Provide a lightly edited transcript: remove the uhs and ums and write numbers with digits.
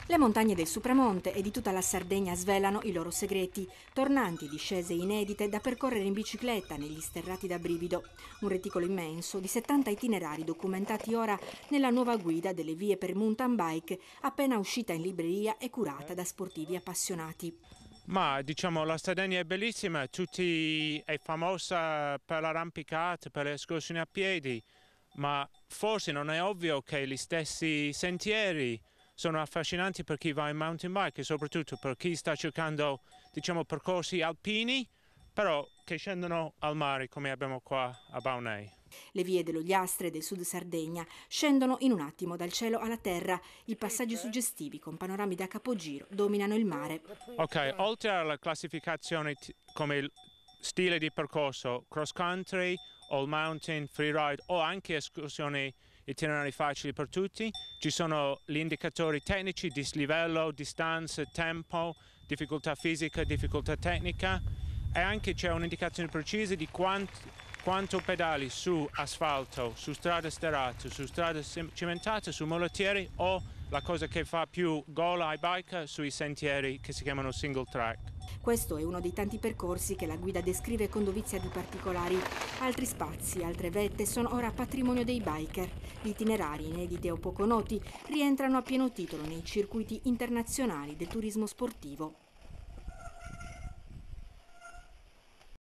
Le montagne del Supramonte e di tutta la Sardegna svelano i loro segreti, tornanti discese inedite da percorrere in bicicletta negli sterrati da brivido. Un reticolo immenso di 70 itinerari documentati ora nella nuova guida delle vie per mountain bike, appena uscita in libreria e curata da sportivi appassionati. Ma diciamo la Sardegna è bellissima, è famosa per l'arrampicata, per le escursioni a piedi, ma forse non è ovvio che gli stessi sentieri sono affascinanti per chi va in mountain bike e soprattutto per chi sta cercando, diciamo, percorsi alpini, però che scendono al mare come abbiamo qua a Baunei. Le vie dell'Ogliastre e del Sud Sardegna scendono in un attimo dal cielo alla terra. I passaggi suggestivi con panorami da capogiro dominano il mare. Ok, oltre alla classificazione come stile di percorso, cross country, all mountain, freeride o anche escursioni itinerari facili per tutti, ci sono gli indicatori tecnici, dislivello, distanza, tempo, difficoltà fisica, difficoltà tecnica e anche c'è un'indicazione precisa di quanto pedali su asfalto, su strada sterrata, su strada cimentata, su mulettieri o la cosa che fa più gola ai biker sui sentieri che si chiamano single track. Questo è uno dei tanti percorsi che la guida descrive con dovizia di particolari. Altri spazi, altre vette sono ora patrimonio dei biker. Gli itinerari inediti o poco noti rientrano a pieno titolo nei circuiti internazionali del turismo sportivo.